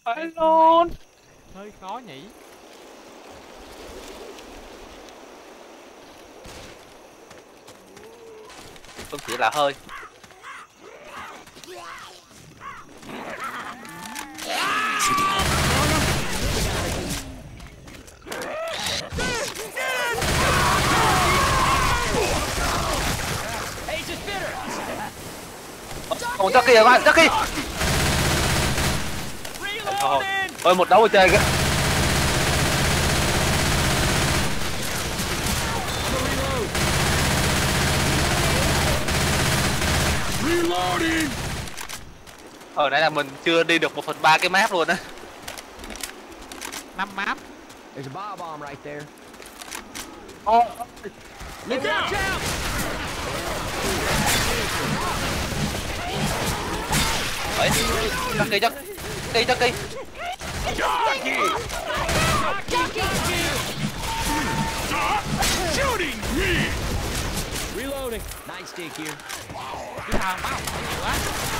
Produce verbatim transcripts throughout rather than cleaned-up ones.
Phải luôn. Hơi khó nhỉ. Không chỉ là hơi. Còn Chucky rồi các bạn, Chucky. Thôi, thôi một đấu ở chơi kìa. Ở đây là mình chưa đi được một phần ba cái map luôn á. Năm map. There's a bar bomb right there. Oh. Look out! Đấy, Chucky, Chucky, Chucky. Shooting me! Reloading. Nice stick here. Cái thằng báo quá.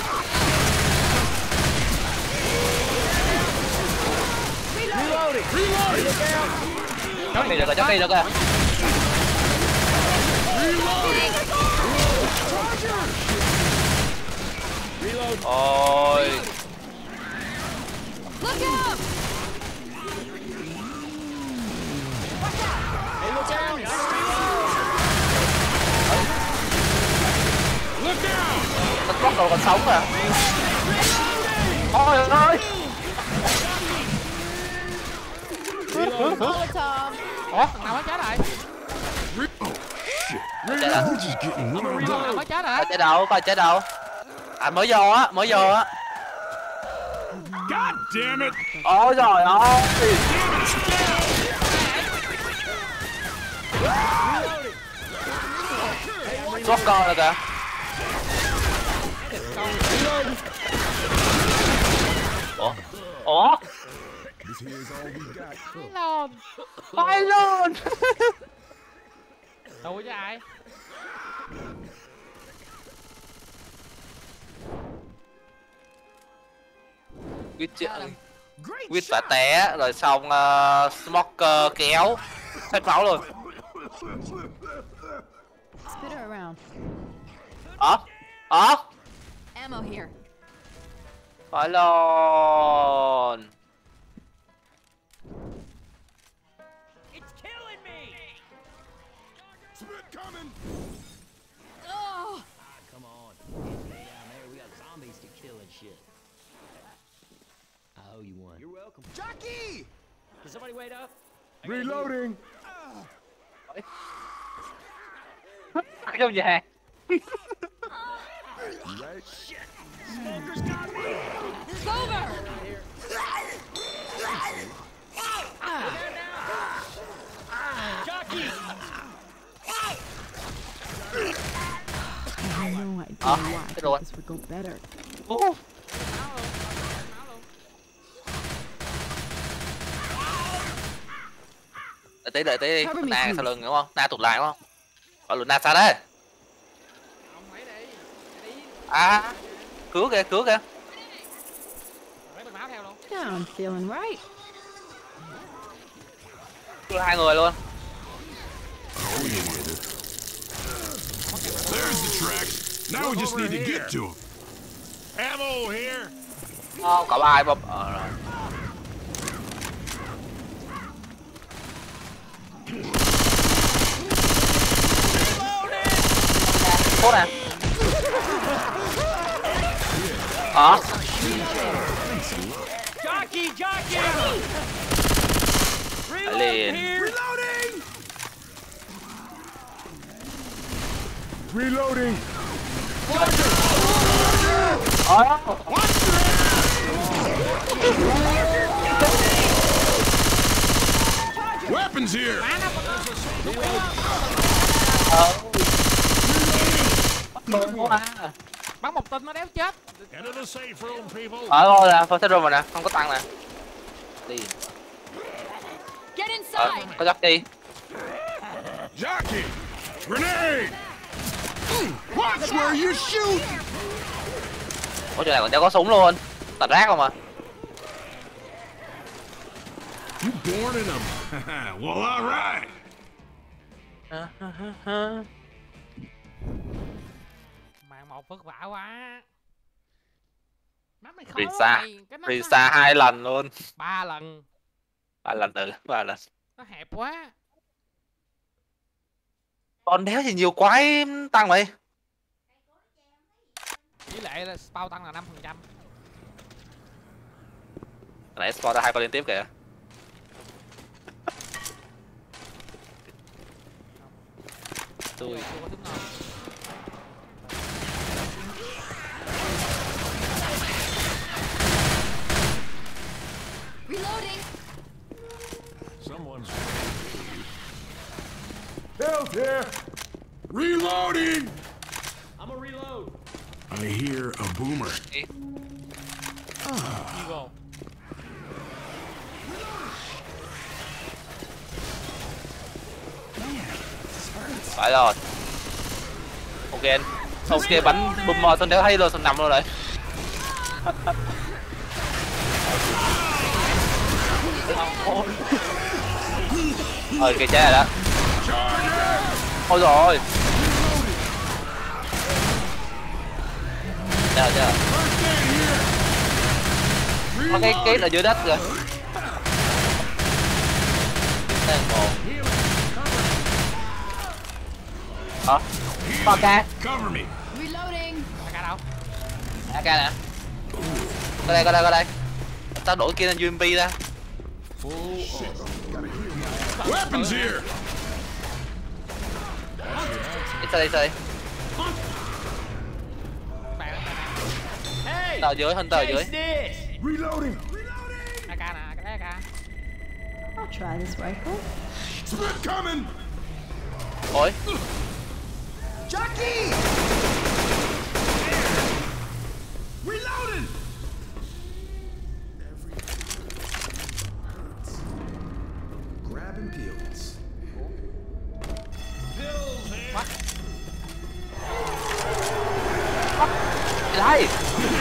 Reloading. Reloading. Look out. Chucky được rồi, Chucky được rồi. Reloading. Reload. Ôi. Look out! Hey, look out! Look out! Nó có đồ còn sống à? Ôi ơi! Molotov. Ủa, thằng nào mới chết rồi? Chết à? We're just getting warmed Thằng nào up. mới chết rồi? Coi chết đâu, coi chết đâu. À mới vô á, mới vô á. God damn it! Ôi trời ơi! Sốt con rồi kìa. Ủa? Ủa? This here's all we got. Phải luôn. Phải luôn! Đùa với ai? Quyết chuyện Quyết phải té rồi xong uh, Smoker kéo hết máu luôn. Spit her around. Ờ? Ờ? Ammo here. Phải luôn. Spit coming! Oh! Come on. Way down there, we got zombies to kill and shit. I owe you one. You're welcome. Jockey! Can somebody wait up? Reloading! Trong nhà hàng. Right? Smoker's got me! It's over! Jockey! I have no idea Ờ, why I cái thought rồi. this would go better. Uh. Đợi tí, đợi tí đi. Cover me, Na please. sau lưng đúng không? Na tụt lại đúng không? Gọi là Na sao đấy? Ông ấy đi. Đi. À, cứu kìa, cứu kìa. Lấy bật máu theo luôn. Now I'm feeling right. Cứu hai người luôn. There's the tracks. Now we just need to get to them. Ammo here. Không, cả ba ai bập. Ờ rồi. Tốt nè. Ờ. Jockey! Jockey! Phải liền. Reloading! Reloading! Ờ. Weapons here! Ờ. Đúng quá. Bắn một tên nó đéo chết. Into the safe room, people. Ờ rồi nè, first room rồi nè, không có tăng nè. Đi. Get Ờ, inside! có giáp đi. Jockey! Grenade! Watch where you shoot! Ủa chỗ này còn đéo có súng luôn. Tạt rác không à? born in them. Well, all right. Màn một vất vả quá. Map này khó Risa, mày. Cái nó- Risa hai lần luôn. ba lần. Ba lần ừ, ba lần. Nó hẹp quá. Con đéo thì nhiều quái tăng vậy. Tỷ lệ là spawn tăng là năm phần trăm. Nãy spawn ra hai con liên tiếp kìa. Tôi Chưa có tính nào. Reloading. Someone's. Help here. Reloading. I'm a reload. I hear a boomer. Đi vô. phải rồi. Ok anh. Ok bắn bùm mò xong đéo hay luôn, xong nằm luôn rồi. Ờ kìa chết rồi đó. Ôi rồi. Chết rồi, chết rồi. Có cái cái là dưới đất kìa. Đang ngồi. Hả? Có ca. Cover me. Reloading. Là ca đâu? A ca nè. Có đây, có đây, có đây. Tao đổi kia lên u em pê ra. Weapons here. Đi sao đi, sao đi. Bạn Hey. Tao dưới, hơn tao dưới. Taste this. Reloading. A ca nè, cái đấy A ca. I'll try this rifle. Smith coming. Ôi. Jackie. Reloading. Grabbing pills. Gì đây?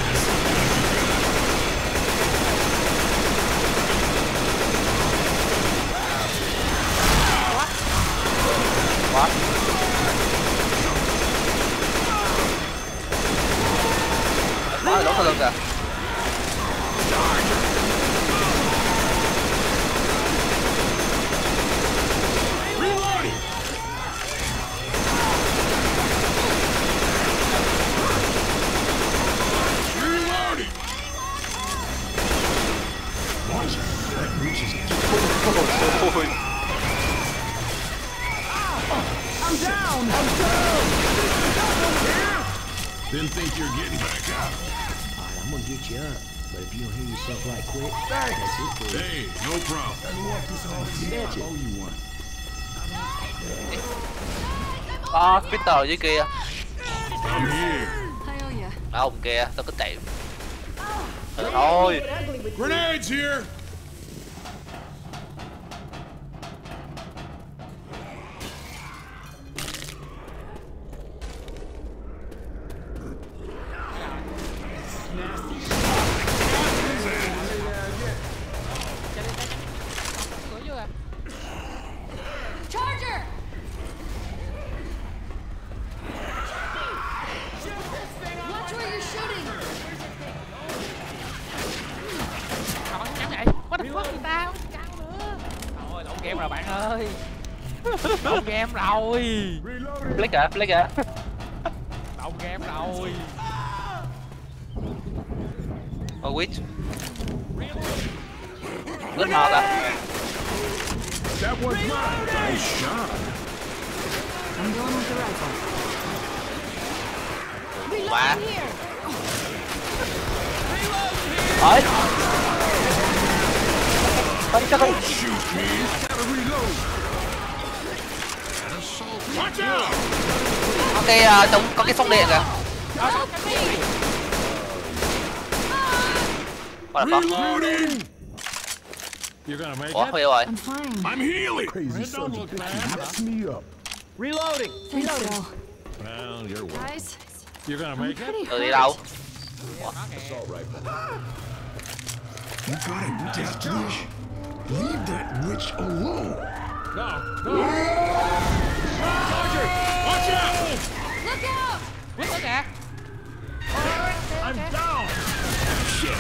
What? Quá đổ sau lưng kìa. Reloading. Reloading. Watch it. That reaches. Ôi. I'm down. I'm down. Didn't think you're getting back up. Alright, I'm gonna get you up. But if you don't heal yourself right quick, that's it for you. Hey, no problem. Snatch it. Oh, you want? Có Peter dưới kia. I'm here. I owe ya. Đó ông kia, tao cứ chạy. Ừ, thôi. Grenades here. Cửa chưa à? Charger. Watch where you're shooting. Sao bắn trắng vậy? What the fuck người ta? Bắn trắng nữa. Thôi, lộn game rồi bạn ơi. Lộn game rồi. Flick à, flick à. Lộn game rồi. Ô Witch. Rất ngọt à. That one's mine. Nice shot. I'm going with the rifle. Quá. Reloading here. Ơi. Bắn cho con. Shoot me. Gotta reload. Watch out. Có cái uh, chống có cái sóng điện kìa. What the fuck? Reloading. You're gonna make Ủa, it? hiểu rồi. I'm fine. I'm healing. Crazy Don't look bad. Mess me up. Reloading. Thanks, Bill. Well, you're welcome. Guys, You're gonna make it? pretty Từ đi hurt. đâu? You got it, Death Wish. Leave that witch alone. No, no. Roger, watch out! Look out! Quyết nó kìa. I'm down. Shit.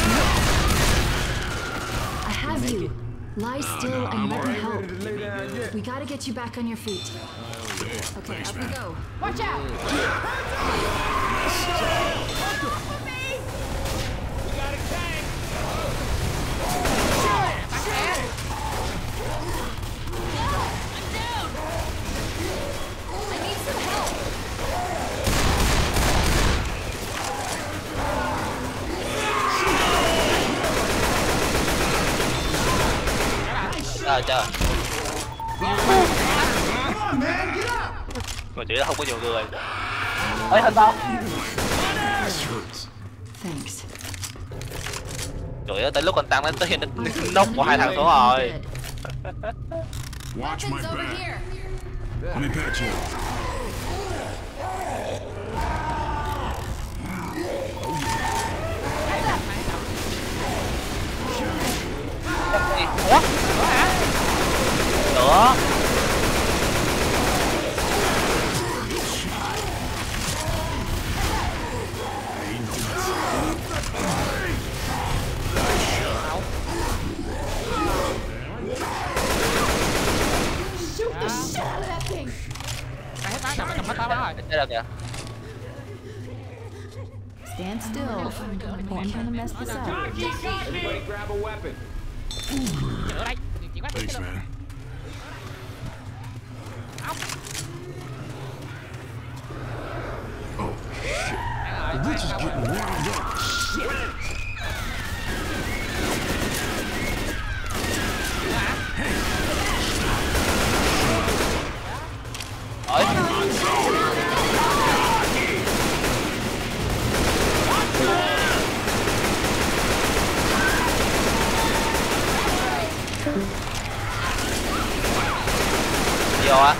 I have you. Lie still and let me help. To lay down yet. We gotta get you back on your feet. Okay, up we go. Watch out! We got a tank. I need some help. Trời trời. Mà chỉ là không có nhiều người. Ê hình không? Thanks. Trời ơi, tới lúc còn tăng đến tới hiện nóc của hai thằng số rồi. Watch my Weapons over back. here. Let me patch you up. Ủa? Nữa. Shoot the shit out of that thing. Mày hết máu nằm nằm hết máu rồi. Đây là kìa. Stand still. I'm gonna mess this up. Everybody grab a weapon. Ở đây. Chỉ quát Thanks, man. Oh, shit. The witch is getting wound up. Ôi. Vô á.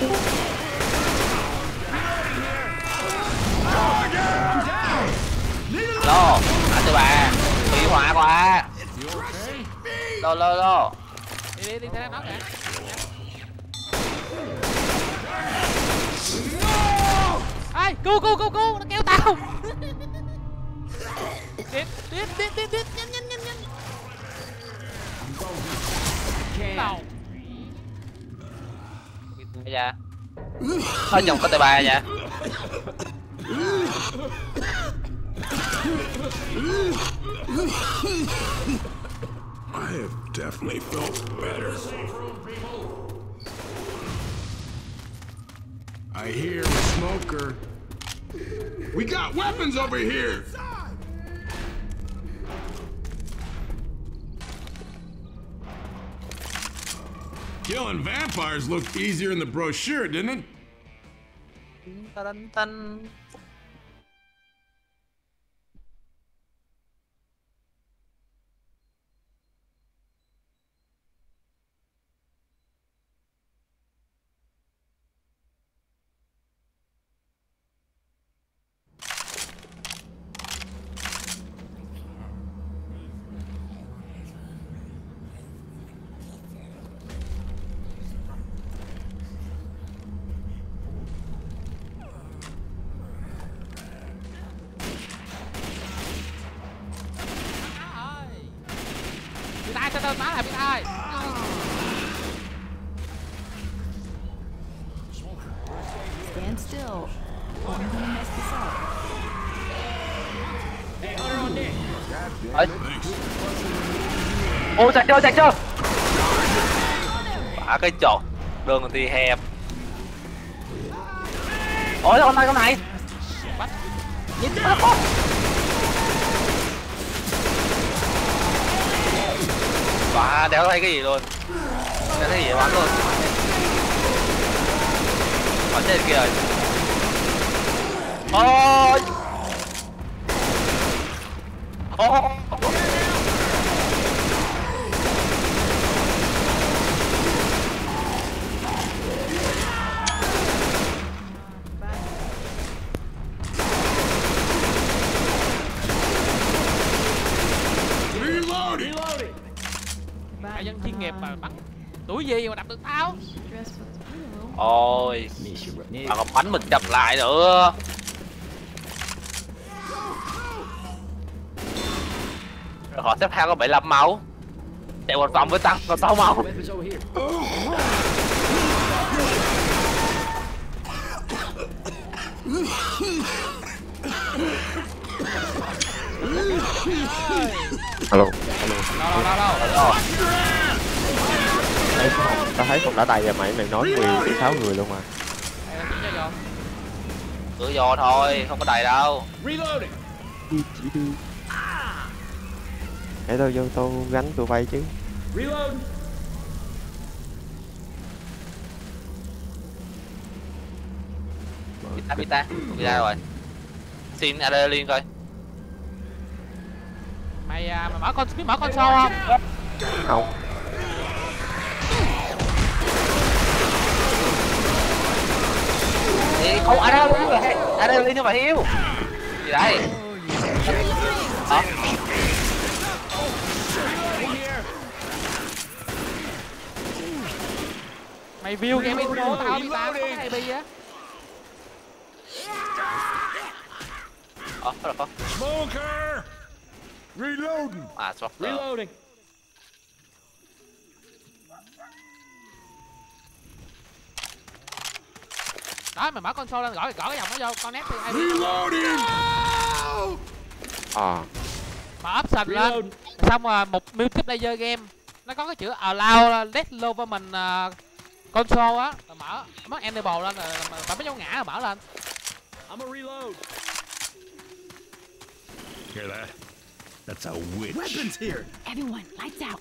Lô, anh tư bà, bị hỏa quá. Lô lô lô. Đi đi đi theo nó kìa. Ai, cứu cứu cứu cứu, nó kéo tao. Tiến tiến tiến tiến tiến nhanh nhanh nhanh nhanh. Đầu. Dạ. Thôi chồng có tay ba nha. I have definitely felt better. I hear the smoker. We got weapons over here! Killing vampires looked easier in the brochure, didn't it? Tân tân. Ai cho tao má lại biết ai. Stand still. I'm gonna mess this up. Ôi. Ô chạy chưa chạy chưa. Bả cái chỗ đường thì hẹp. Ôi con này con này. Nhìn nó con. Và đéo thấy cái gì luôn. Đéo thấy gì bắn luôn. Bắn trên kia rồi. Ôi. Ôi. Reloading! Reloading. Mày dân Tuổi gì mà đập được tao? Ôi, mà còn bánh mình chậm lại nữa. Rồi họ xếp hang có bảy mươi lăm máu. Chạy một vòng với tăng còn sáu máu. Weapons over here. Alo. Đâu đâu đâu đâu. Ê, tao thấy Phong đã tay rồi mày, mày nói mười sáu người luôn mà. Ê, chỉ cho vô. Cứ vô thôi, không có đầy đâu. Reloading. Chỉ đưa. Để tao vô tao gánh tụi bay chứ. Reload. Pita, Pita, Pita rồi. Xin adrenaline coi. Mày à, mày mở con biết mở console không? Không. Thì không adrenaline rồi, adrenaline mà hiếu. Gì đây? Hả? Mày view game intro tao đi tao có hay bi á. Ờ, có được không? Smoker! Reloading! À, swap. Reloading. Đó mày mở console lên gõ gõ cái dòng nó vô connect thì ai biết. Reloading! À. Mở option lên. Xong rồi một multiplayer game nó có cái chữ allow let lower mình uh, console á, rồi mở mất enable lên rồi bấm cái dấu ngã rồi mở lên. I'm a reload. Hear that? That's a witch. Weapons here. Everyone, lights out.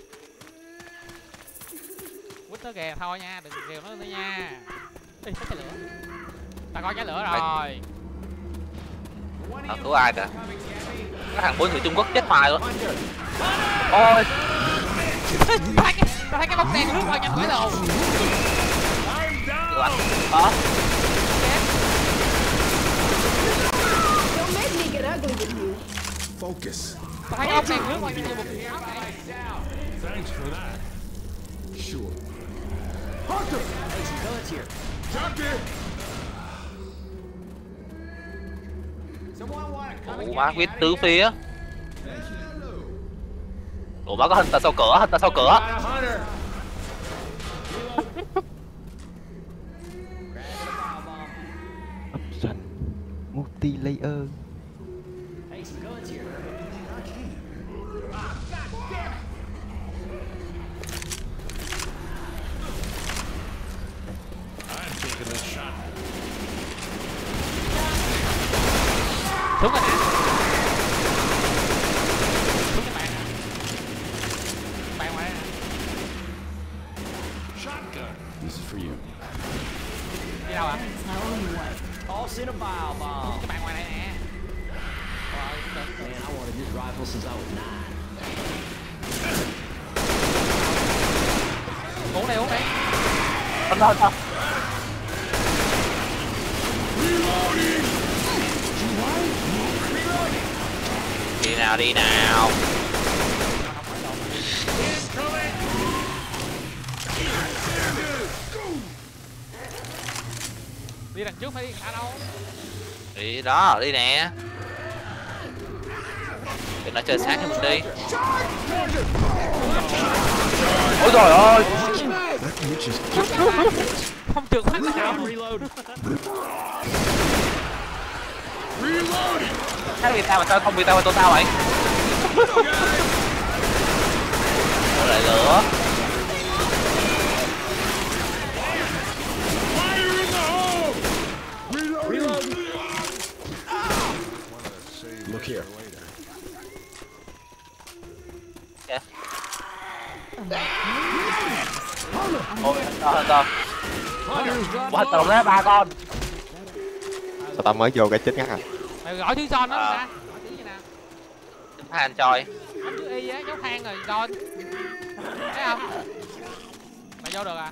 Quýt nó kìa thôi nha, đừng kêu nó nữa nha. Ê, có trái lửa. Ta có trái lửa rồi. À, cứu ai kìa? Cái thằng bốn người Trung Quốc chết hoài luôn. Ôi. Tao thấy cái tao thấy cái bóng đen lướt qua nhanh quá đồ. Hả? Hả? Don't make me get ugly with you. Focus. Tao thấy cái bóng đen lướt qua nhanh như một cái áo này. Thanks for that. Sure. Hunter! Hey, some guns here. Junkie! Someone want to come Ủa má quyết tứ phía. Ủa má có hình ta sau cửa, hình ta sau cửa. Got a hunter. Option. Multi-layer. Hey, some guns here. I'm taking this shot. Xuống rồi nè. Xuống cái bàn nè. Bàn ngoài đây nè. Shotgun. This is for you. Đi đâu ạ? Toss in a bile bomb. Cái bàn ngoài đây nè. Rồi, được. Man, I wanted this rifle since I was nine. Uống đi, uống đi. Không đâu, không. Đi nào, đi nào. Đi đằng trước phải đi đằng sau đâu. Đi đó, đi nè. Để nó chơi sát cho mình đi. Ôi trời ơi. Không trượt phát nào. Reload. Sao vì sao mà sao không vì tao mà tôi tao vậy? Nó lại lửa. Reload. Look here. Kìa. Ôi, tao tao. Quá tao ra ba con. Sao tao mới vô cái chết ngắt à? Mày gọi thứ son đó À. ra. Gọi thứ gì nè. Than choi. Bấm chữ Y á, dấu than rồi son. Thấy không? Mày vô được à?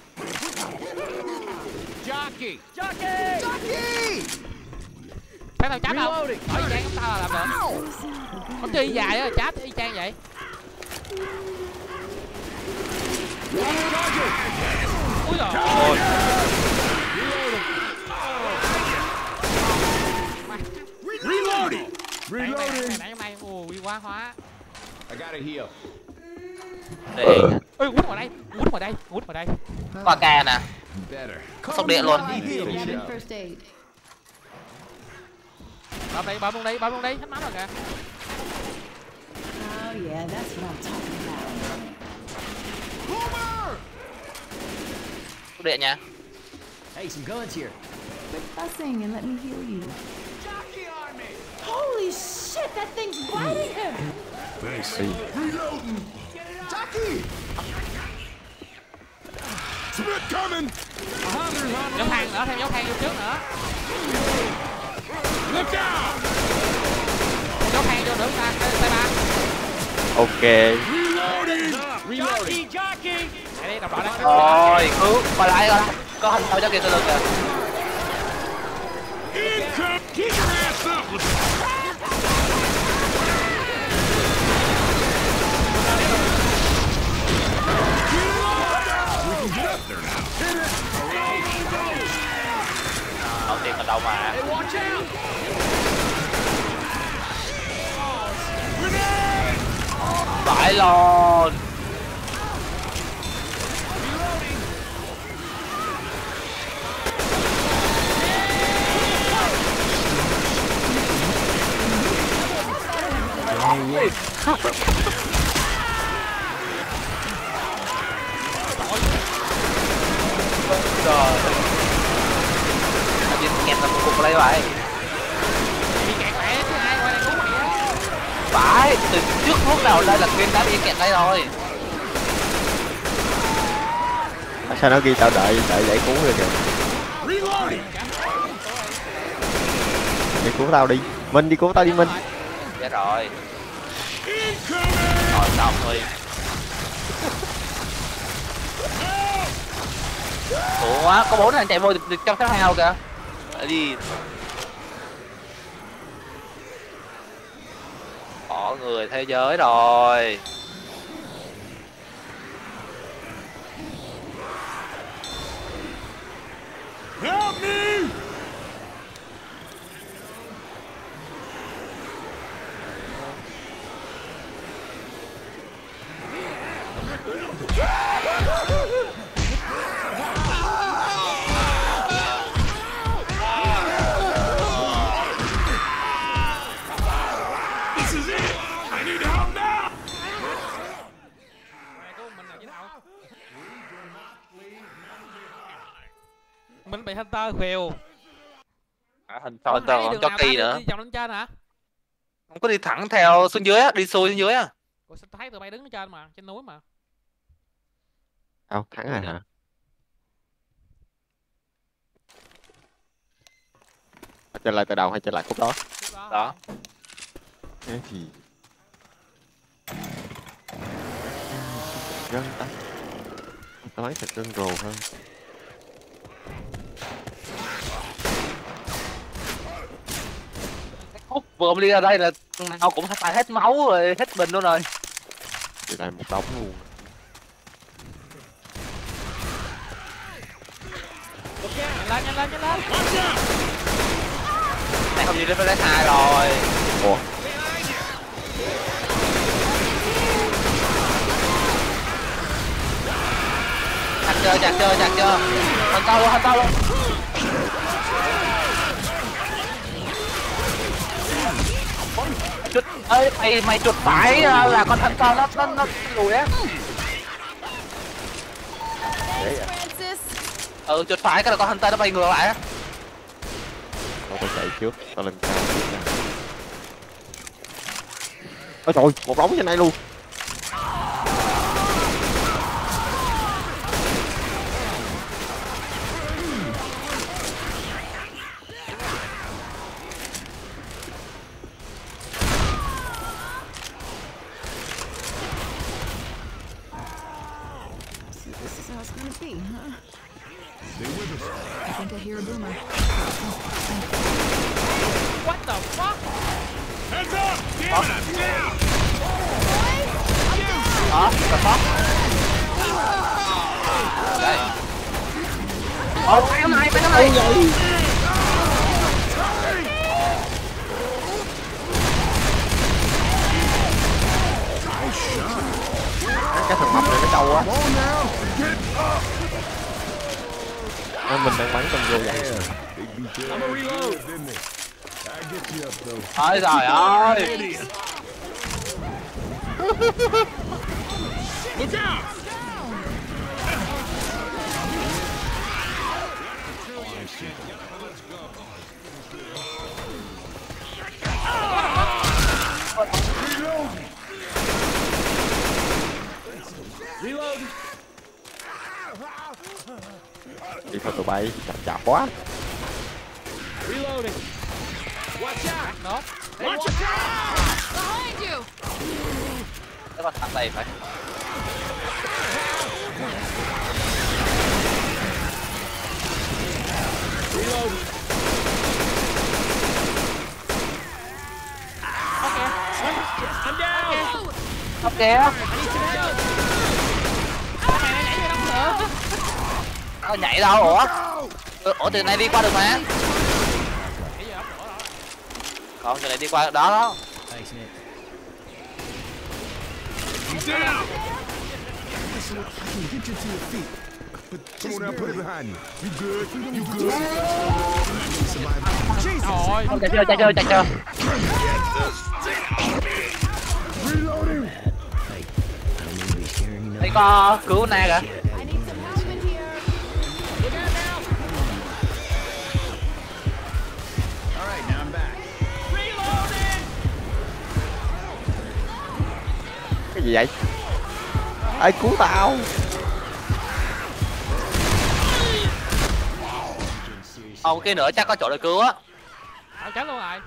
Jockey. Jockey. Jockey. Thấy tao chat không? Reloading. Hỏi y chang chúng tao là làm được. Bấm chữ Y dài á, chat y chang vậy. Úi dồi Ôi. Reloading! Nãy nãy nãy hôm nay ui quá hóa. I gotta heal. Để Ui quýt vào đây, quýt vào đây, quýt vào đây. qua ca nè. Better. Sốc điện luôn. Grabbing first aid. Bấm đây, bấm luôn đây, bấm luôn đây, hết máu rồi kìa. Oh yeah, that's what I'm talking about. Sốc điện nha. Hey, some guns here. Quit fussing and let me heal you. Holy shit, that thing's biting him! Thanks. Reloading! Jockey! Smith coming! Dấu thang nữa, thêm dấu thang vô trước nữa. Look out! Dấu thang vô nữa ta, T ba. Ok. Reloading! Jockey, jockey! Đây đi, đồng đội đang Rồi, cứu, qua lại coi. Có hành thôi cho kìa, từ từ kìa. Income! Keep your ass up! We can get up there now. Đầu tiên còn đâu mà. Hey, watch out! Phải luôn. Trời. Anh đi kẹt là một cục đây vậy. bị kẹt lại chứ ai qua đây cứu mày á. Phải, từ trước lúc nào đây là game đã bị kẹt đây rồi. À, sao nó ghi tao đợi đợi giải cứu rồi kìa. Reloading! Đi cứu tao đi. Minh đi cứu tao đi Minh. Dạ rồi. Incoming! Rồi xong thôi. Ủa, có bốn thằng chạy vô được trong cái hao kìa. Để đi. Bỏ người thế giới rồi. Help me! This is it! I need help now! Mày cứu mình là chứ đâu. Mình bị Hunter khều. À, hình sao tao còn cho kỳ nữa. Đi vòng lên trên hả? Không có đi thẳng theo xuống dưới á, đi xuôi xuống dưới á. Ủa sao thấy tụi bay đứng ở trên mà, trên núi mà. Tao thắng rồi hả? Trở lại từ đầu hay trở lại khúc đó? Trước đó. Đó. Thế thì gân ta. Tao nói thật gân rồ hơn. Hút vừa ông đi ra đây là nào cũng phải hết máu rồi, hết bình luôn rồi. Thì lại một đống luôn. Nhanh lên, nhanh lên, nhanh lên. Này không gì đến với hai rồi. Ủa? Chặt chưa, chặt chưa, chặt chưa. Hành tao luôn, hành tao luôn. Chuột ơi, mày mày chuột phải là con hành tao nó nó nó lùi á. Ừ, chuột phải cái là con hành tao nó bay ngược lại á. Tao phải chạy trước, tao lên cao trước nè. Ôi trời, một đống trên này luôn. This is how it's gonna be, huh? I think I hear a boomer. What the fuck? Heads up! Damn it, I'm down! Đó, the fuck. Đây. Ồ, phải cái này, phải cái này. Cái thằng mập này nó trâu quá. À, mình đang bắn trong vô vậy. Ôi trời ơi. Look out! Reload. Đi thôi tụi bay, chậm chạp quá. Reloading. Watch out. Đó. Hey, watch out. Behind you! Cái con thằng này phải. Reload. I'm down. Không kìa. Nó nhảy đâu ủa? Ủa từ này đi qua được mà. Còn từ này đi qua đó đó. Thanks, Nick. He's down! Listen, I can get you to your feet. But come on now, put it behind you. You good? You good? Rồi. Không chạy chưa, chạy chưa, chạy chưa. Reloading! Hey, I don't mean to be scaring you. Đây có cứu Na kìa. I need some help in here. Look out now. All right, now I'm back. Reloading. Cái gì vậy? Ai cứu tao? Không, cái nữa chắc có chỗ để cứu á. Tao chết luôn rồi.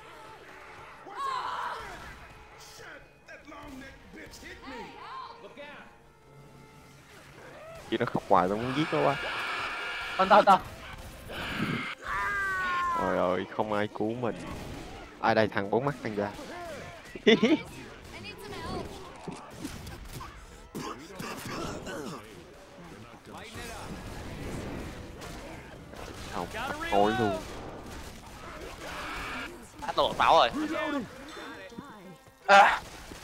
Chị nó khóc hoài tao muốn giết nó quá. Con tao tao. Trời ơi, không ai cứu mình. Ai đây thằng bốn mắt thằng ra. Không, thôi luôn. Hát lộ pháo rồi. À.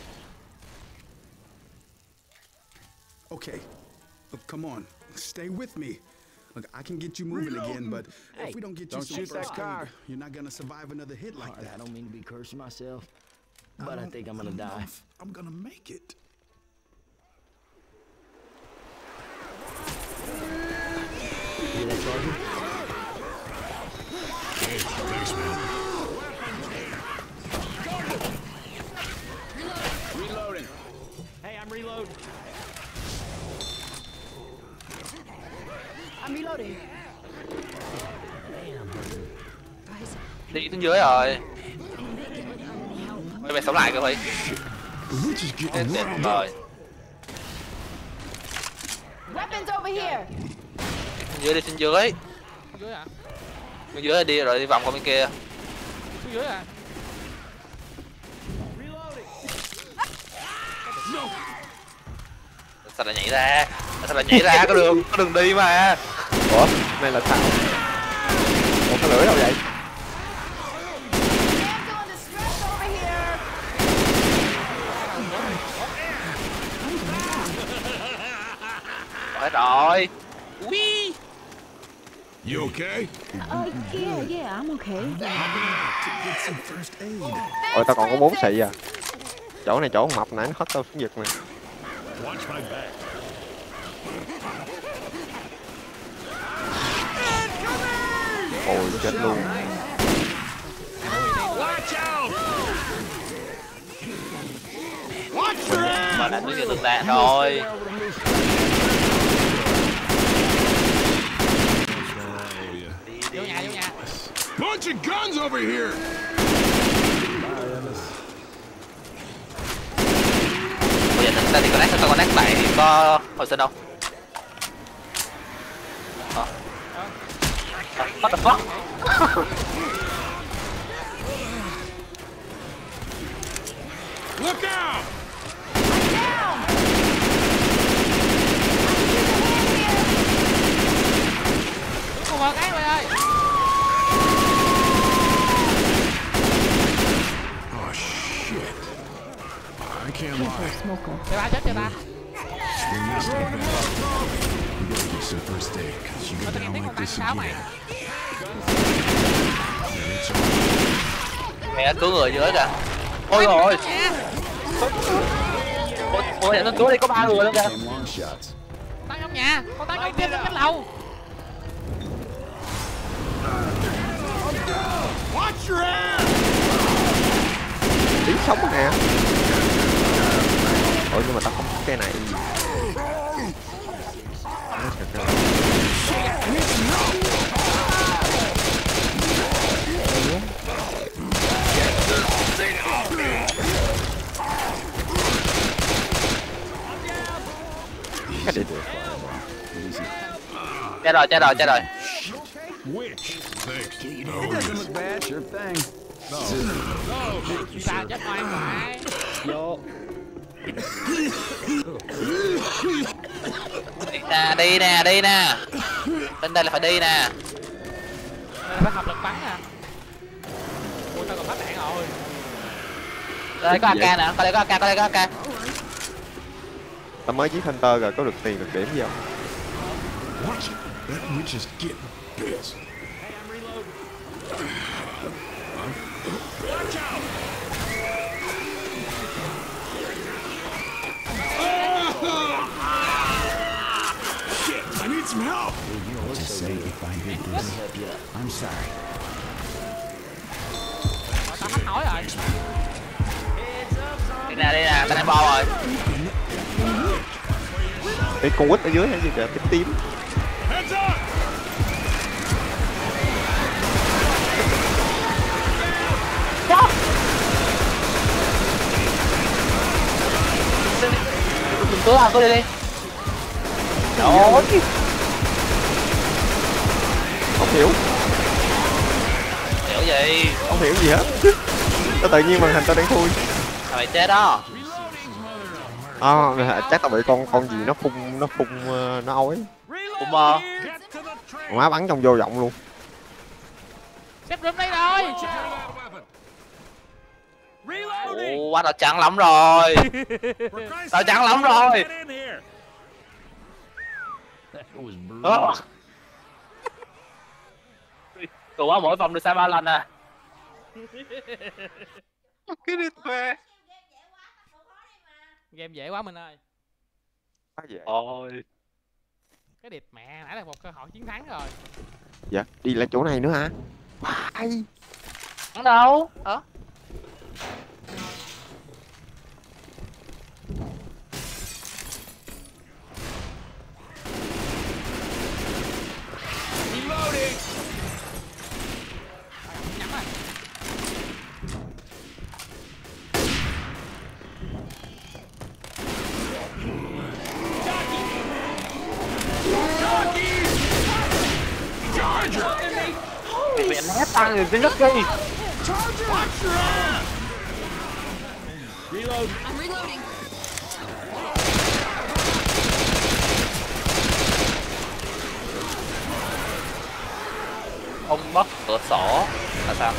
Okay. Look, come on. Stay with me. Look, I can get you moving again, but Hey, if we don't get you don't some shoot that first car. aid, you're not gonna survive another hit like All right, I that. don't mean to be cursing myself, but I, don't- think I'm I gonna don't know die. if I'm gonna make it. See that charger? Thanks, man. Reloading. Hey, I'm reloading. I'm reloading. Đi xuống dưới rồi. Mày mày sống lại cơ Huy. We're just Thế getting tuyệt warmed vời. up. Weapons over here! Xuống dưới đi, xuống dưới. Xuống dưới à? Xuống dưới đi rồi đi vòng qua bên kia. Xuống dưới à? Sao lại nhảy ra? Sao lại nhảy ra? Có đường, có đường đi mà. Ủa, này là sao? Ủa, cái lưỡi đâu vậy? Damsel in distress over here! Hết rồi. Ui. You okay? Uh, yeah, yeah, I'm okay. Get some first aid. Ôi, tao còn có bốn xị à. Chỗ này chỗ con mập nãy nó hất tao xuống giật nè. Watch my back. Ôi, chết luôn. Watch out! Mà đã xuống dưới được lạ rồi. Vô nhà, vô nhà. Bunch of guns over here! Bây giờ ta đi connect, ta connect lại thì có hồi sinh đâu. Ờ. Ờ, what the fuck? Look out! vào cái mày ơi. Oh shit. I can't lie. Chơi ba chết chơi ba. String this stuff back. You gotta get some first aid, cause you Tao get nghe down tiếng like con tăng this sáu mày. again. And it's all Mẹ cứu người dưới kìa. Ôi rồi. Ôi, ôi nó cứu đi có ba người luôn kìa. Same long shots. Tăng trong nhà, con tăng trong kia lên cái lầu. watch your ass! Tiếng sống nè. Ôi nhưng mà tao không có cái này. Cái này được. Chết rồi, chết rồi, chết rồi. Which? Thanks. It doesn't look bad. Sure thing. Ta chết oan phải. Yo. Đi nè, đi nè, đi nè. Bên đây là phải đi nè. Đây phải hợp lực bắn nè. Ôi tao còn phát đạn rồi. Đây có a ca nè, coi đây có a ca, coi đây có a ca. Tao mới giết Hunter rồi, có được tiền được điểm gì không? Watch it. That witch is getting pissed. Watch out! Shit, I need some help. Just say if I did this, I'm sorry. Rồi tao hết hỏi rồi. Đi nè, đi nè, tao đang bo rồi. Cái con quýt ở dưới hay gì kìa, cái tím. Heads up! Đừng cứu à, cứu đi đi. Ôi. Không hiểu, Hiểu gì? không hiểu gì hết. Tao tự nhiên màn hình tao đang thui. Mày chết đó. À, chắc tao bị con con gì nó phun nó phun uh, nó ói. Bùm mơ. Má bắn trong vô vọng luôn. Xếp rúm đây rồi. Ồ, quá tao chặn lắm rồi. Tao chặn lắm rồi. That was Ờ. brutal. Tụi quá mỗi vòng được sai ba lần à. Cái đi thuê. Game dễ quá mình ơi. Quá dễ. Ôi. Cái điệp mẹ nãy là một cơ hội chiến thắng rồi. Dạ, đi lại chỗ này nữa hả? Phải. Ở đâu? Hả? Nhắm rồi. Mẹ né tăng rồi cái nhất đi. I'm reloading. Không mất cửa sổ là sao?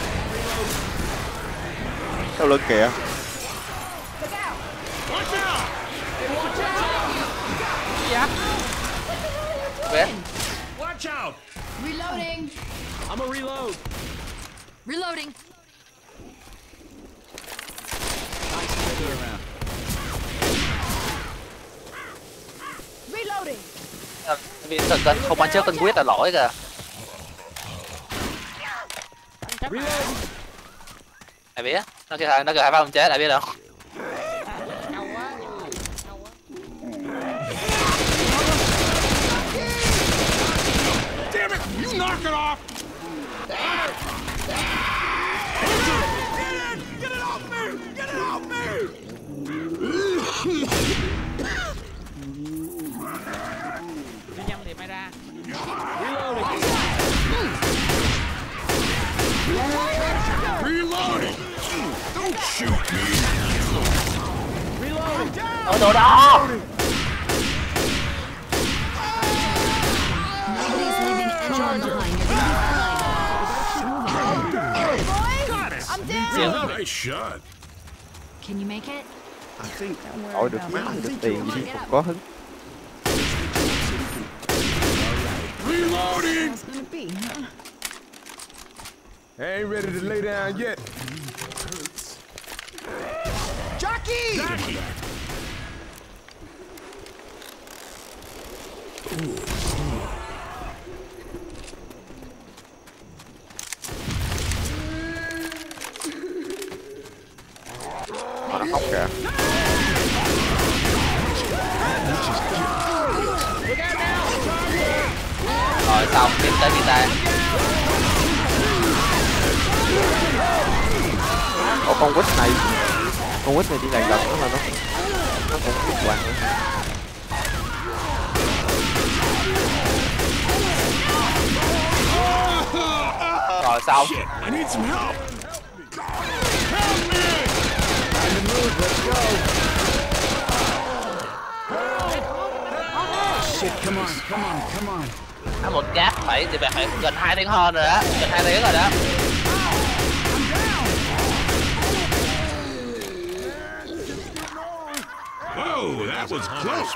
Sau lưng kìa. Gì vậy? Biết. Watch out! Reloading. I'm a reload. Reloading. Reloading. Vì cần cần không bắn trước cần quyết là lỗi kìa. Chắc mà. Ai biết? Nó kêu nó kêu hai phát không chết, ai biết đâu. Đau quá. Đau quá. Damn it! You knock it off! Get it off me! Get it off me! Đi nhâm thì mày ra. Reloading! Don't shoot me! Ở chỗ đó. Please leave an edge on the behind. You're gonna be fine. I'm down. Nice shot. Can you make it? I think. Ôi được mắt được tiền gì cũng có hứng. Reloading. That's gonna be, huh? I ain't ready to lay down yet. Jockey! Jockey. Mà nó khóc kìa. Rồi xong tiếp tới guitar. Ủa con quýt này, con quýt này đi lại gần nữa mà nó nó cũng kích hoạt nữa. Rồi xong. I need some help. Shit, come on, come on, come on. À, một giáp phải thì phải gần hai tiếng hơn rồi đó, gần hai tiếng rồi đó. Oh, that was close.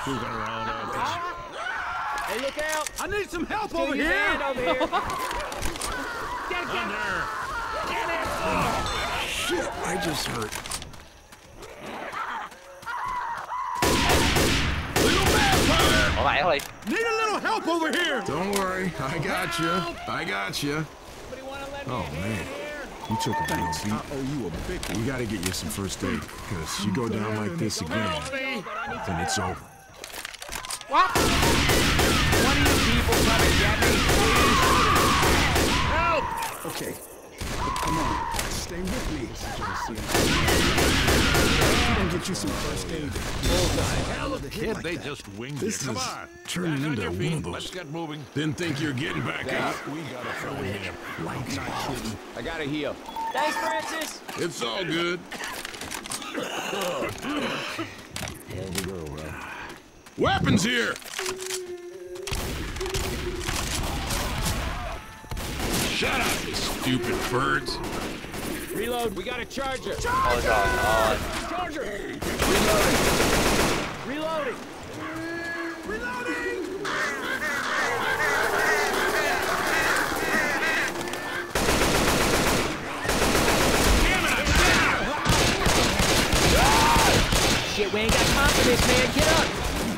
Hey, look out! I need some help Get over your here. hand over here. Get it, get it. Get it. Shit, I just hurt. Little vampire. Bỏ mẹ thôi. Need a little help over here. Don't worry, I got you. I got you. Oh man, you took a big beat. I owe you a big one. We gotta get you some first aid, because you go down like this again, then it's over. What? One of you people come and get me, please. Help! Okay, come on, stay with me. I'm gonna get you some first aid. Kid, they just winged this it. Come on, turning into one of those. Let's get moving. Then think you're getting back up. We gotta throw him. Like not kidding. I gotta heal. Thanks, Francis. It's all good. There we go, bro. Weapons here. Shut up, you stupid birds. Reload. We got a charger. Ôi trời ơi. Charger. Reloading. Reloading. Shit, we ain't got time for this, man. Get up.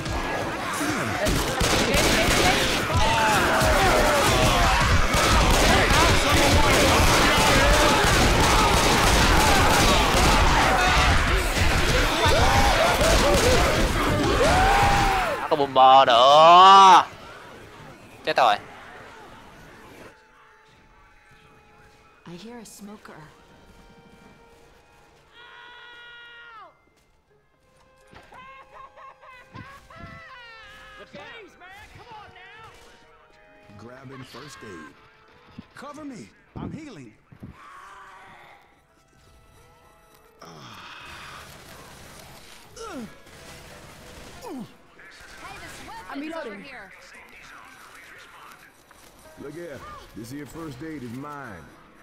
Có bùm bò nữa. Chết rồi. I hear a smoker. Grabbing first aid. Cover me. I'm healing. I'm reloading. Here. Look here. This here first aid is mine.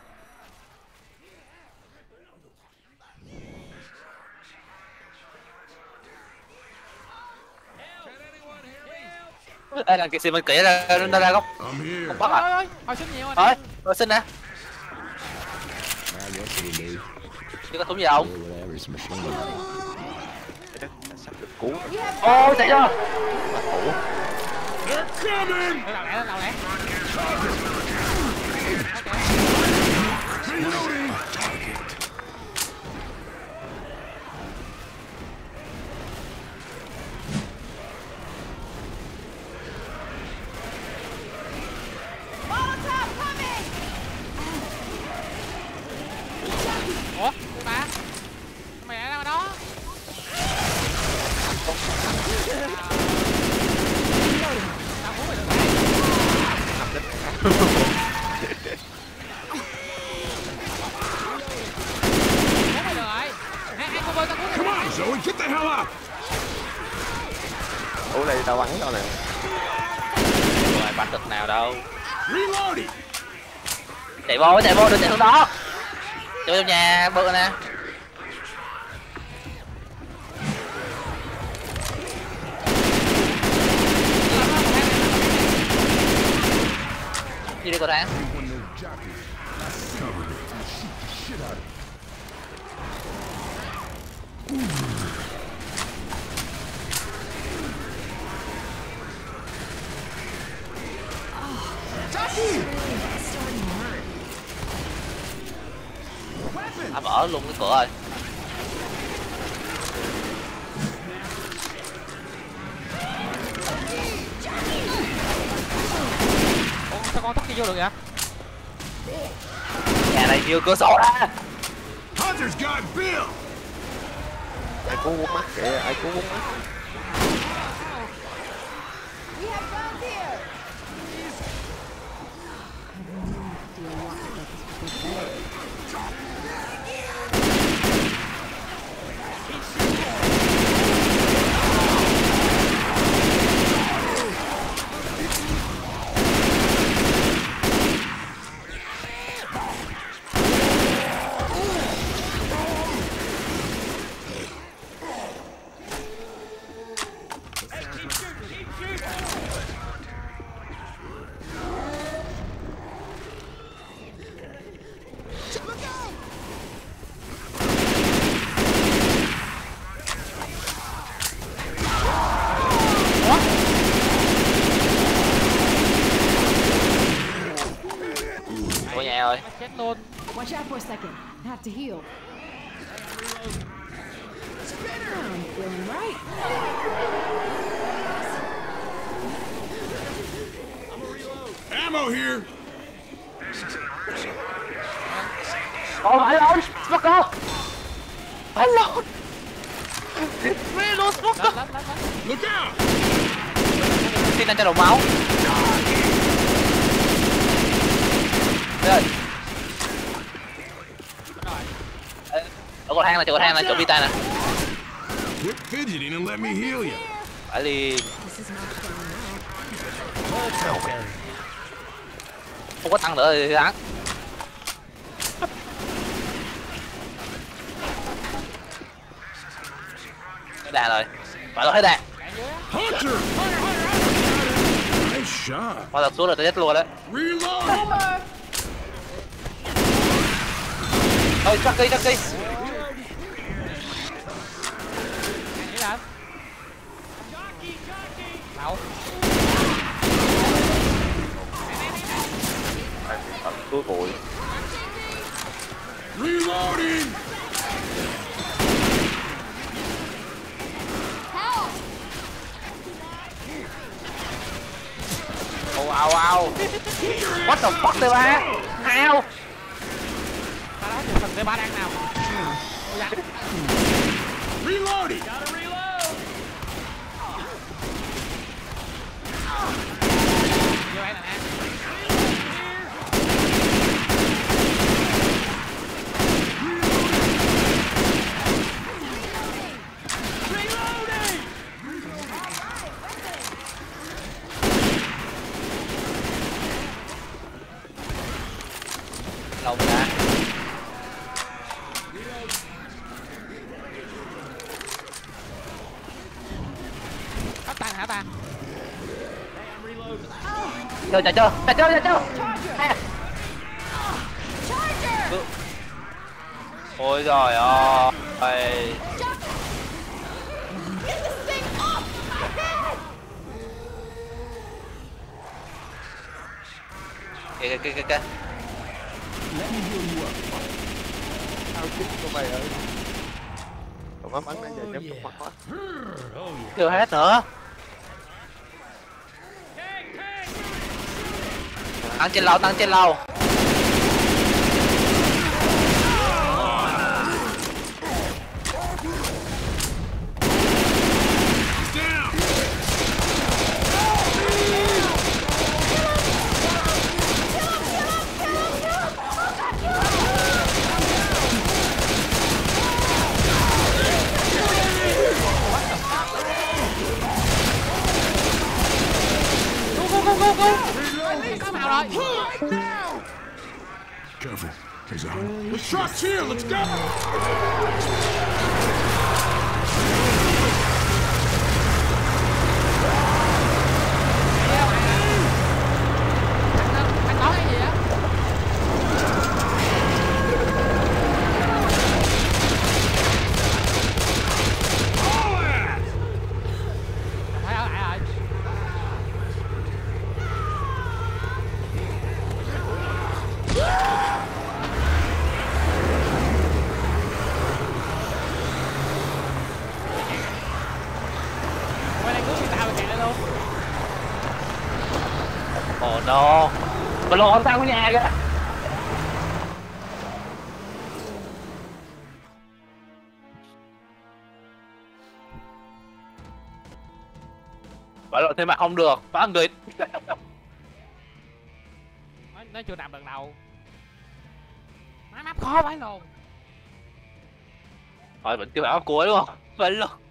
Ê, thằng kia xì bên kia ra ra ra góc. I'm here. Không bắt Ôi à? ôi, hồi xin nhiều rồi. Thôi, rồi xin nè. I guess we do. Chứ có thúng gì không? Whatever, it's machine. Sắp được cứu. Ô, chạy chưa? They're coming. Nào lẹ, nào lẹ. Reloading. Ủa, ba. Mày lại đâu đó? Tao muốn mày được đấy. Muốn mày được rồi. Hai hai con bơi tao muốn mày. Come on, Zoe, get the hell up. Ủa đây tao bắn tao nè. Rồi bắt được nào đâu. Chạy vô, chạy vô, đừng chạy xuống đó. Chạy vô trong nhà bự nè. Đi đi cầu thang. À, mở luôn cái cửa rồi. Ủa, sao con tắt kia vô được vậy? Nhà này chưa cửa sổ ra. Hunter's got Bill. Ai cứu bốn mắt kìa, ai cứu bốn mắt. Vô nhà rồi. Chết luôn. Watch out for a second. I have to heal. I'm feeling right. Ammo here. Ồ, phải lộn, Smoker. Phải lộn. Phải lộn Smoker. Lắm, lắm, lắm. Look out. Xin anh cho đổ máu. Rồi. Ở cầu thang là chỗ cầu thang là chỗ Vita nè. Quit fidgeting and let me heal you. Phải liền. Không có tăng nữa thì thắng. Hết đà rồi. Phải rồi, hết đà. Hunter. Nice shot. Qua tập xuống là tôi chết luôn đấy. Reload. Thôi, chắc đi, chắc đi. Nghĩ là đâu? Cứu bụi. Reloading. Oh, wow, wow. What the fuck đây ba? How? Tao đó thì phần D ba đang nào? Reloading. Vô đây nè. Đâu mà ra? Hả ta, hả ta? Chơi, chơi, chơi, chơi, chơi, chơi. Ôi giời ơi. Kìa, kìa, kìa, kìa. Tao chết của mày ơi. Còn má bắn nãy giờ chém trong mắt quá. Chưa hết nữa. Tăng trên lầu, tăng trên lầu. Có màu rồi. Careful. He's on. The truck's here. Let's go. Anh nói cái gì á? Thấy ở lại rồi. Quay đây cứu người ta mà chạy lên luôn. Oh no. Mà lộn tao của nhà kìa. Phải lộn thêm mà không được. Có người Nó, nó chưa làm lần đầu. Má map khó phải luôn. Rồi vẫn chưa phải cuối đúng không? Vẫn luôn.